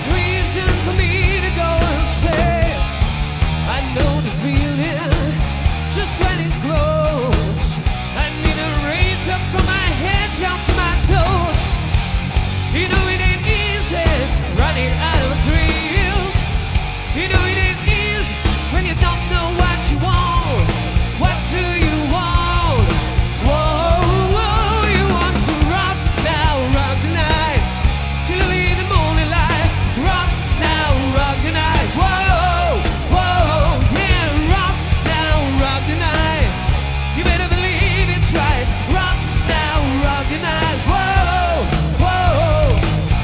reason for me to go and say, I know the feeling just when it grows. I need a raise up from my head down to my toes. You know it ain't easy running out of thrills. You know it ain't easy when you don't know what you want. What do you want? Whoa, whoa, you want to rock now, rock the night till in the morning light. Rock now, rock the night. Whoa, whoa, yeah, rock now, rock the night. You better believe it's right. Rock now, rock the night. Whoa, whoa.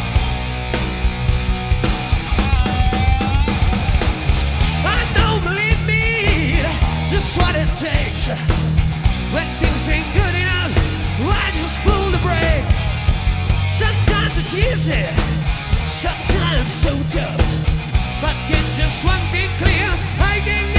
I don't believe me, just what it takes. When things ain't good enough, I just pull the brake. Sometimes it's easy, sometimes so tough. But get just one thing clear, I can